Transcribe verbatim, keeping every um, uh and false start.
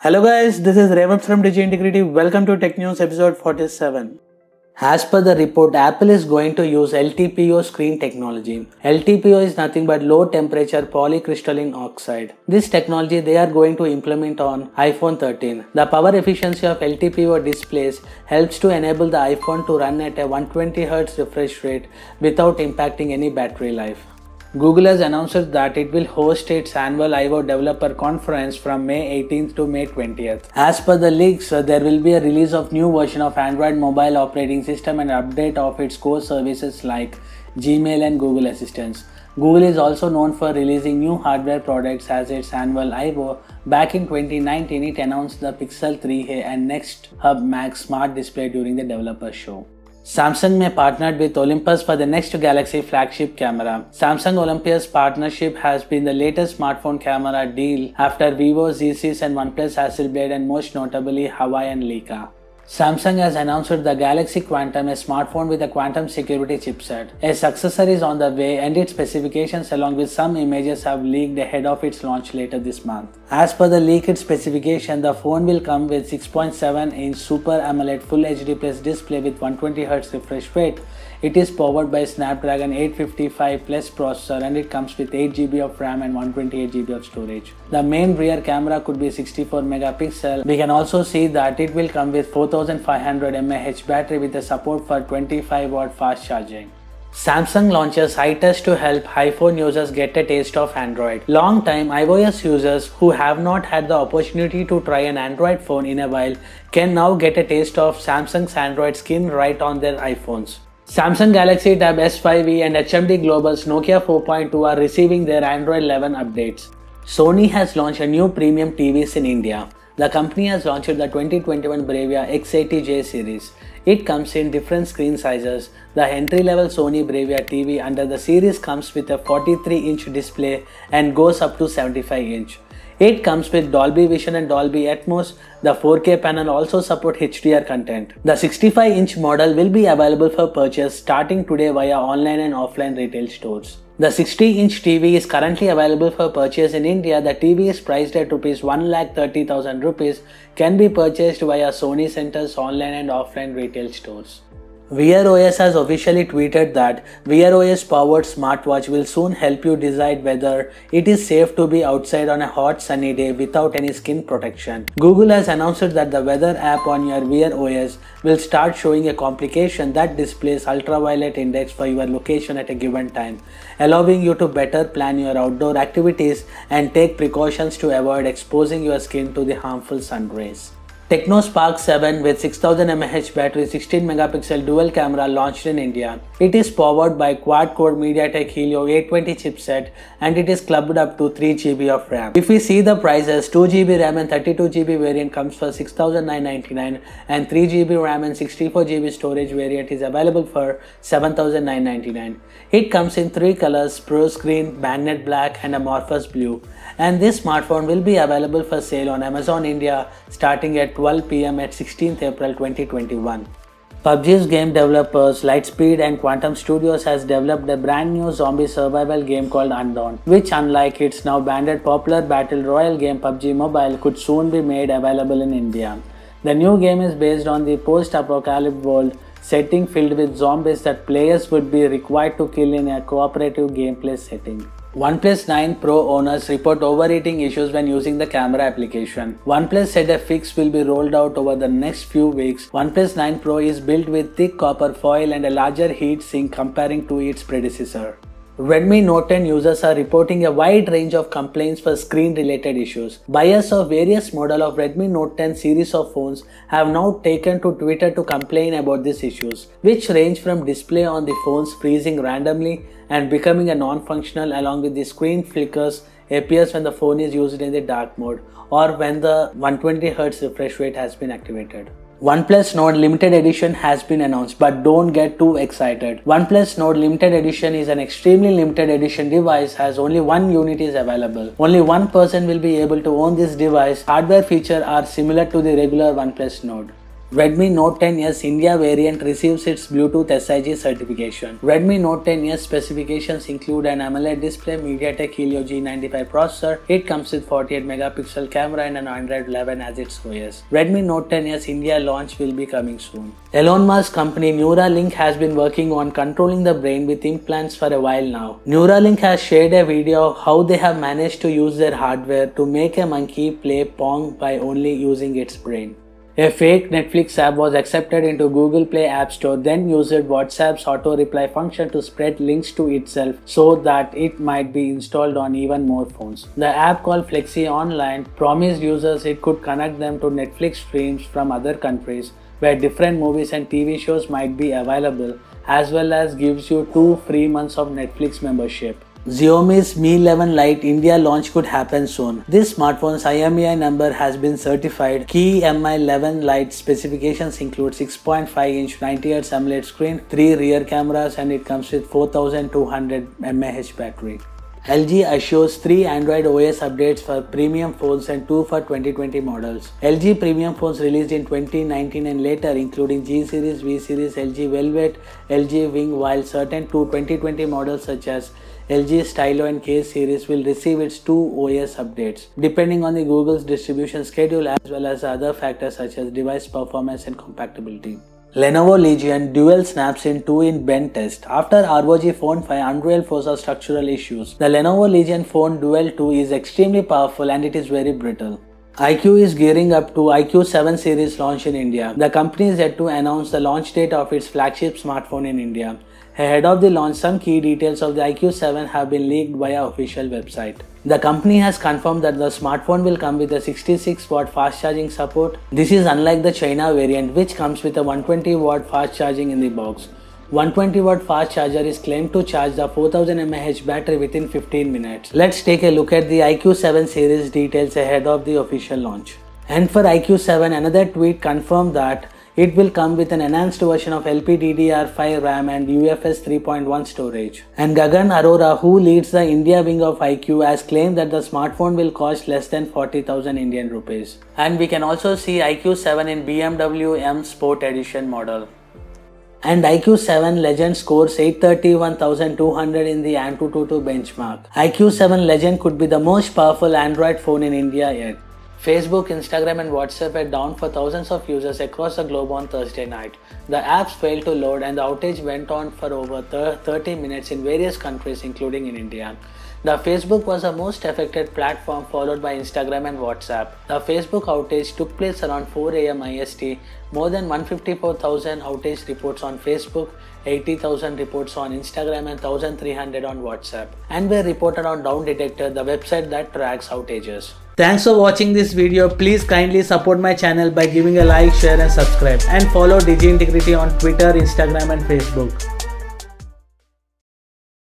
Hello guys, this is Raymond from Digi Integrity. Welcome to Tech News episode forty-seven. As per the report, Apple is going to use L T P O screen technology. L T P O is nothing but low temperature polycrystalline oxide. This technology they are going to implement on iPhone thirteen. The power efficiency of L T P O displays helps to enable the iPhone to run at a one hundred twenty hertz refresh rate without impacting any battery life. Google has announced that it will host its annual I O Developer Conference from May eighteenth to May twentieth. As per the leaks, there will be a release of new version of Android mobile operating system and update of its core services like Gmail and Google Assistants. Google is also known for releasing new hardware products as its annual I O. Back in twenty nineteen, it announced the Pixel three a and Next Hub Max smart display during the developer show. Samsung may partnered with Olympus for the next Galaxy flagship camera. Samsung Olympus partnership has been the latest smartphone camera deal after Vivo Z six and OnePlus Hasselblad and most notably Huawei and Leica. Samsung has announced the Galaxy Quantum, a smartphone with a quantum security chipset. A successor is on the way and its specifications along with some images have leaked ahead of its launch later this month. As per the leaked specification, the phone will come with six point seven inch Super AMOLED Full H D Plus display with one hundred twenty hertz refresh rate. It is powered by Snapdragon eight fifty-five Plus processor and it comes with eight G B of RAM and one hundred twenty-eight G B of storage. The main rear camera could be sixty-four megapixel. We can also see that it will come with four thousand five hundred milliamp hour battery with a support for twenty-five watt fast charging. Samsung launches iTouch to help iPhone users get a taste of Android. Long-time iOS users who have not had the opportunity to try an Android phone in a while can now get a taste of Samsung's Android skin right on their iPhones. Samsung Galaxy Tab S five e and H M D Global's Nokia four point two are receiving their Android eleven updates. Sony has launched a new premium T Vs in India. The company has launched the twenty twenty-one Bravia X eighty J series. It comes in different screen sizes. The entry-level Sony Bravia T V under the series comes with a forty-three inch display and goes up to seventy-five inch. It comes with Dolby Vision and Dolby Atmos. The four K panel also supports H D R content. The sixty-five inch model will be available for purchase starting today via online and offline retail stores. The sixty inch T V is currently available for purchase in India. The T V is priced at rupees one lakh thirty thousand rupees, can be purchased via Sony Centers online and offline retail stores. wearOS has officially tweeted that wearOS powered smartwatch will soon help you decide whether it is safe to be outside on a hot sunny day without any skin protection. Google has announced that the weather app on your wearOS will start showing a complication that displays ultraviolet index for your location at a given time, allowing you to better plan your outdoor activities and take precautions to avoid exposing your skin to the harmful sun rays. Tecno Spark seven with six thousand milliamp hour battery sixteen megapixel dual camera launched in India. It is powered by quad-core MediaTek Helio eight twenty chipset and it is clubbed up to three G B of RAM. If we see the prices, two G B RAM and thirty-two G B variant comes for six thousand nine hundred ninety-nine and three G B RAM and sixty-four G B storage variant is available for seven thousand nine hundred ninety-nine. It comes in three colors, Pro Screen, Banded Black and Amorphous Blue. And this smartphone will be available for sale on Amazon India starting at twelve p m at sixteenth April twenty twenty-one. P U B G's game developers Lightspeed and Quantum Studios has developed a brand new zombie survival game called Undawn, which unlike its now banned popular battle royale game P U B G Mobile could soon be made available in India. The new game is based on the post-apocalyptic world setting filled with zombies that players would be required to kill in a cooperative gameplay setting. OnePlus nine Pro owners report overheating issues when using the camera application. OnePlus said a fix will be rolled out over the next few weeks. OnePlus nine Pro is built with thick copper foil and a larger heat sink comparing to its predecessor. Redmi Note ten users are reporting a wide range of complaints for screen-related issues. Buyers of various models of Redmi Note ten series of phones have now taken to Twitter to complain about these issues, which range from display on the phones freezing randomly and becoming a non-functional along with the screen flickers appears when the phone is used in the dark mode or when the one hundred twenty hertz refresh rate has been activated. OnePlus Nord Limited Edition has been announced, but don't get too excited. OnePlus Nord Limited Edition is an extremely limited edition device as only one unit is available. Only one person will be able to own this device. Hardware features are similar to the regular OnePlus Nord. Redmi Note ten S India variant receives its Bluetooth S I G certification. Redmi Note ten S specifications include an AMOLED display, MediaTek Helio G ninety-five processor. It comes with forty-eight megapixel camera and an Android eleven as its O S. Redmi Note ten S India launch will be coming soon. Elon Musk's company Neuralink has been working on controlling the brain with implants for a while now. Neuralink has shared a video of how they have managed to use their hardware to make a monkey play Pong by only using its brain. A fake Netflix app was accepted into Google Play App Store, then used WhatsApp's auto reply function to spread links to itself so that it might be installed on even more phones. The app, called Flexi Online, promised users it could connect them to Netflix streams from other countries where different movies and T V shows might be available, as well as gives you two free months of Netflix membership. Xiaomi's Mi eleven Lite India launch could happen soon. This smartphone's I M E I number has been certified. Key Mi eleven Lite specifications include six point five inch ninety hertz AMOLED screen, three rear cameras, and it comes with four thousand two hundred milliamp hour battery. L G assures three Android O S updates for premium phones and two for twenty twenty models. L G premium phones released in twenty nineteen and later, including G series, V series, L G Velvet, L G Wing, while certain two twenty twenty models such as L G Stylo and K series will receive its two O S updates, depending on the Google's distribution schedule as well as other factors such as device performance and compatibility. Lenovo Legion dual snaps in two in bend test. After R O G Phone five unraveled Forza structural issues, the Lenovo Legion Phone Duel two is extremely powerful and it is very brittle. iQOO is gearing up to iQOO seven series launch in India. The company is yet to announce the launch date of its flagship smartphone in India. Ahead of the launch, some key details of the iQOO seven have been leaked via official website. The company has confirmed that the smartphone will come with a sixty-six watt fast charging support. This is unlike the China variant, which comes with a one hundred twenty watt fast charging in the box. one hundred twenty watt fast charger is claimed to charge the four thousand milliamp hour battery within fifteen minutes. Let's take a look at the iQOO seven series details ahead of the official launch. And for iQOO seven, another tweet confirmed that it will come with an enhanced version of L P D D R five RAM and U F S three point one storage. And Gagan Arora, who leads the India wing of iQOO, has claimed that the smartphone will cost less than forty thousand Indian rupees. And we can also see iQOO seven in B M W M Sport Edition model. And iQOO seven Legend scores eight hundred thirty-one thousand two hundred in the AnTuTu benchmark. iQOO seven Legend could be the most powerful Android phone in India yet. Facebook, Instagram and WhatsApp were down for thousands of users across the globe on Thursday night. The apps failed to load and the outage went on for over thirty minutes in various countries including in India. The Facebook was the most affected platform, followed by Instagram and WhatsApp. The Facebook outage took place around four A M I S T. More than one hundred fifty-four thousand outage reports on Facebook, eighty thousand reports on Instagram and one thousand three hundred on WhatsApp, and were reported on Down Detector, the website that tracks outages. Thanks for watching this video. Please kindly support my channel by giving a like, share and subscribe, and follow Digi Integrity on Twitter, Instagram and Facebook.